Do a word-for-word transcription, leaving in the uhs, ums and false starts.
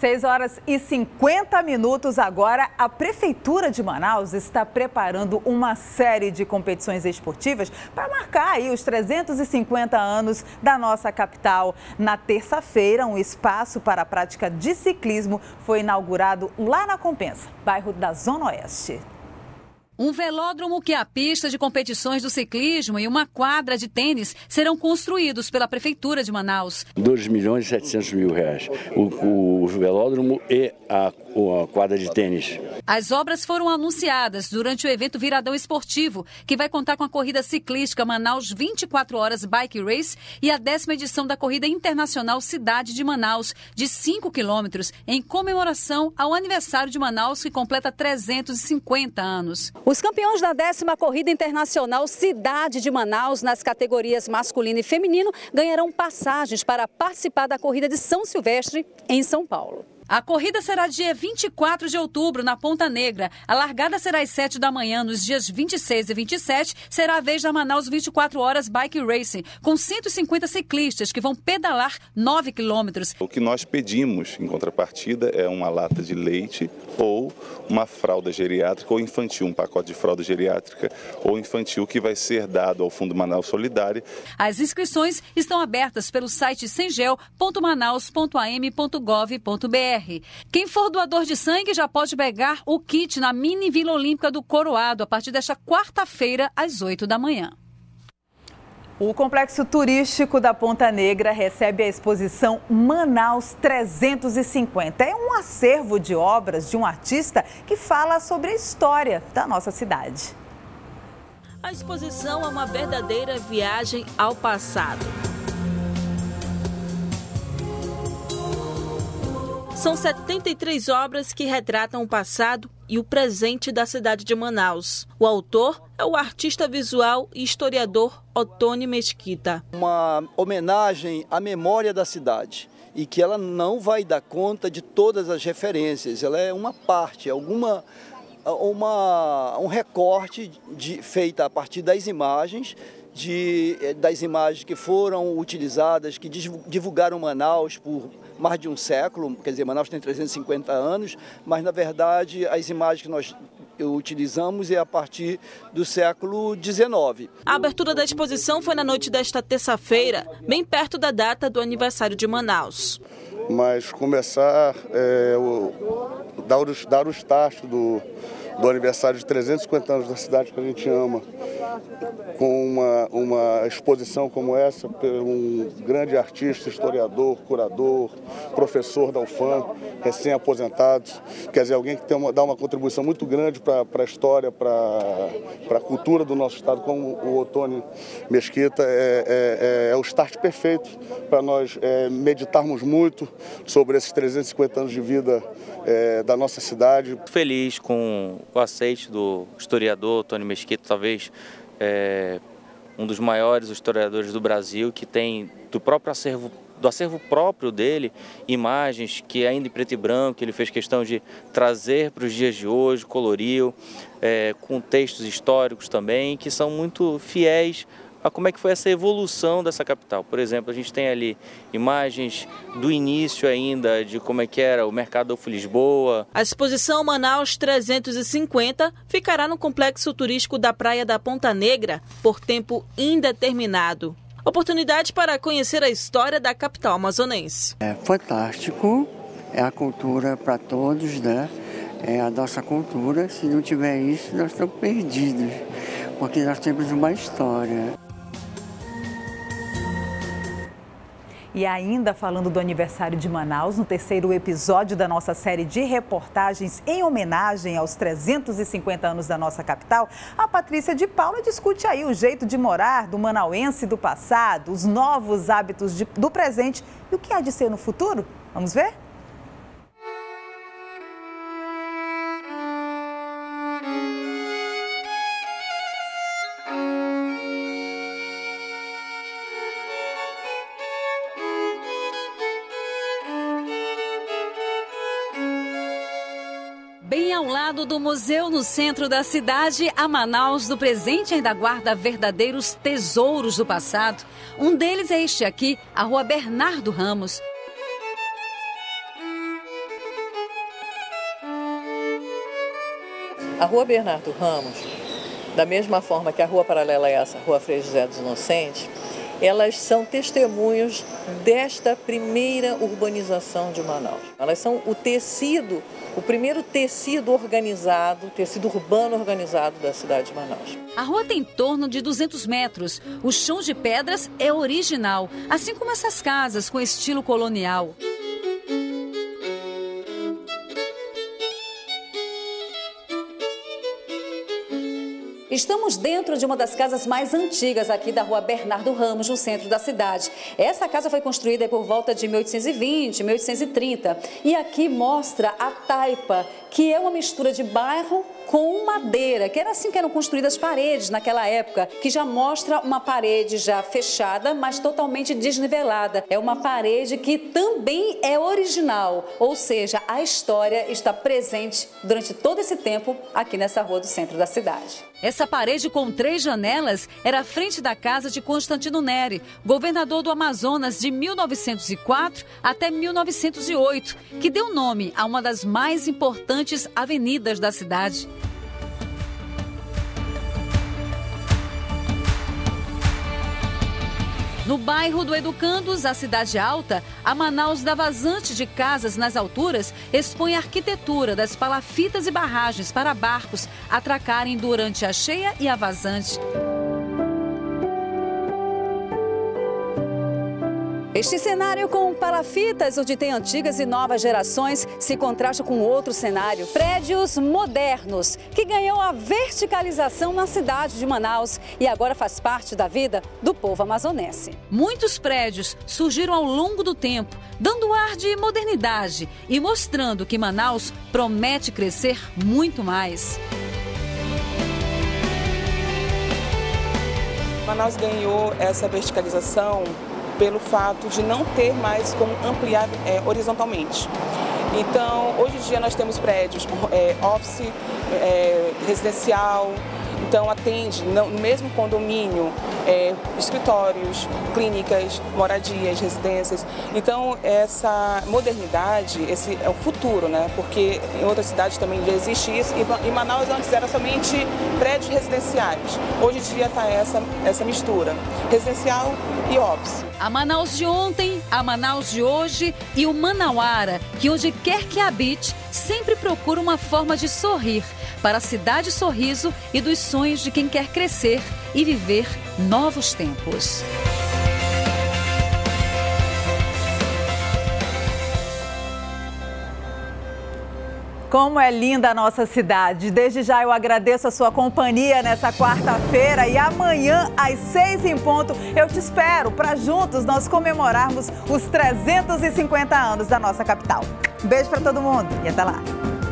dezesseis horas e cinquenta minutos agora, a Prefeitura de Manaus está preparando uma série de competições esportivas para marcar aí os trezentos e cinquenta anos da nossa capital. Na terça-feira, um espaço para a prática de ciclismo foi inaugurado lá na Compensa, bairro da Zona Oeste. Um velódromo que é a pista de competições do ciclismo e uma quadra de tênis serão construídos pela Prefeitura de Manaus. dois milhões e setecentos mil reais. O, o velódromo e a, a quadra de tênis. As obras foram anunciadas durante o evento Viradão Esportivo, que vai contar com a corrida ciclística Manaus vinte e quatro horas Bike Race e a décima edição da Corrida Internacional Cidade de Manaus, de cinco quilômetros, em comemoração ao aniversário de Manaus, que completa trezentos e cinquenta anos. Os campeões da décima Corrida Internacional Cidade de Manaus, nas categorias masculino e feminino, ganharão passagens para participar da Corrida de São Silvestre, em São Paulo. A corrida será dia vinte e quatro de outubro, na Ponta Negra. A largada será às sete da manhã. Nos dias vinte e seis e vinte e sete, será a vez da Manaus vinte e quatro horas Bike Racing, com cento e cinquenta ciclistas que vão pedalar nove quilômetros. O que nós pedimos, em contrapartida, é uma lata de leite ou uma fralda geriátrica ou infantil, um pacote de fralda geriátrica ou infantil que vai ser dado ao Fundo Manaus Solidário. As inscrições estão abertas pelo site sengel ponto manaus ponto a m ponto gov ponto b r. Quem for doador de sangue já pode pegar o kit na Mini Vila Olímpica do Coroado a partir desta quarta-feira, às oito da manhã. O Complexo Turístico da Ponta Negra recebe a exposição Manaus trezentos e cinquenta. É um acervo de obras de um artista que fala sobre a história da nossa cidade. A exposição é uma verdadeira viagem ao passado. São setenta e três obras que retratam o passado e o presente da cidade de Manaus. O autor é o artista visual e historiador Otônio Mesquita. Uma homenagem à memória da cidade e que ela não vai dar conta de todas as referências. Ela é uma parte, alguma, uma, um recorte de, feita a partir das imagens, de, das imagens que foram utilizadas, que divulgaram Manaus por mais de um século, quer dizer, Manaus tem trezentos e cinquenta anos, mas na verdade as imagens que nós utilizamos é a partir do século dezenove. A abertura da exposição foi na noite desta terça-feira, bem perto da data do aniversário de Manaus. Mas começar, é, o, dar, o, dar o start do, do aniversário de trezentos e cinquenta anos da cidade que a gente ama, com uma, uma exposição como essa, por um grande artista, historiador, curador, professor da U F A M, recém-aposentado, quer dizer, alguém que tem uma, dá uma contribuição muito grande para a história, para a cultura do nosso estado, como o Otônio Mesquita, é, é, é o start perfeito para nós é, meditarmos muito sobre esses trezentos e cinquenta anos de vida é, da nossa cidade. Feliz com o aceite do historiador Otônio Mesquita, talvez é, um dos maiores historiadores do Brasil, que tem do próprio acervo, do acervo próprio dele, imagens que ainda em preto e branco, ele fez questão de trazer para os dias de hoje, coloriu, é, com textos históricos também, que são muito fiéis a como é que foi essa evolução dessa capital. Por exemplo, a gente tem ali imagens do início ainda de como é que era o Mercado Lisboa. A exposição Manaus trezentos e cinquenta ficará no Complexo Turístico da Praia da Ponta Negra por tempo indeterminado. Oportunidade para conhecer a história da capital amazonense. É fantástico, é a cultura para todos, né? É a nossa cultura. Se não tiver isso, nós estamos perdidos, porque nós temos uma história. E ainda falando do aniversário de Manaus, no terceiro episódio da nossa série de reportagens em homenagem aos trezentos e cinquenta anos da nossa capital, a Patrícia de Paula discute aí o jeito de morar do manauense do passado, os novos hábitos de, do presente e o que há de ser no futuro. Vamos ver? Bem ao lado do museu no centro da cidade, a Manaus do presente ainda guarda verdadeiros tesouros do passado. Um deles é este aqui, a Rua Bernardo Ramos. A Rua Bernardo Ramos, da mesma forma que a rua paralela a essa, a Rua Frei José dos Inocentes, elas são testemunhos desta primeira urbanização de Manaus. Elas são o tecido, o primeiro tecido organizado, tecido urbano organizado da cidade de Manaus. A rua tem em torno de duzentos metros. O chão de pedras é original, assim como essas casas com estilo colonial. Estamos dentro de uma das casas mais antigas aqui da Rua Bernardo Ramos, no centro da cidade. Essa casa foi construída por volta de mil oitocentos e vinte, mil oitocentos e trinta. E aqui mostra a taipa, que é uma mistura de bairro com madeira, que era assim que eram construídas as paredes naquela época, que já mostra uma parede já fechada, mas totalmente desnivelada. É uma parede que também é original, ou seja, a história está presente durante todo esse tempo aqui nessa rua do centro da cidade. Essa parede com três janelas era a frente da casa de Constantino Neri, governador do Amazonas de mil novecentos e quatro até mil novecentos e oito, que deu nome a uma das mais importantes avenidas da cidade. No bairro do Educandos, a Cidade Alta, a Manaus da vazante de casas nas alturas expõe a arquitetura das palafitas e barragens para barcos atracarem durante a cheia e a vazante. Este cenário com palafitas, onde tem antigas e novas gerações, se contrasta com outro cenário. Prédios modernos, que ganhou a verticalização na cidade de Manaus e agora faz parte da vida do povo amazonense. Muitos prédios surgiram ao longo do tempo, dando ar de modernidade e mostrando que Manaus promete crescer muito mais. Manaus ganhou essa verticalização pelo fato de não ter mais como ampliar é, horizontalmente. Então, hoje em dia nós temos prédios é, office, é, residencial, então atende no mesmo condomínio, é, escritórios, clínicas, moradias, residências. Então, essa modernidade, esse é o futuro, né? Porque em outras cidades também já existe isso. E Manaus antes era somente prédios residenciais. Hoje em dia está essa, essa mistura, residencial e office. A Manaus de ontem, a Manaus de hoje e o Manauara, que onde quer que habite, sempre procura uma forma de sorrir para a cidade sorriso e dos sonhos de quem quer crescer e viver novos tempos. Como é linda a nossa cidade. Desde já eu agradeço a sua companhia nessa quarta-feira e amanhã, às seis em ponto, eu te espero para juntos nós comemorarmos os trezentos e cinquenta anos da nossa capital. Beijo para todo mundo e até lá.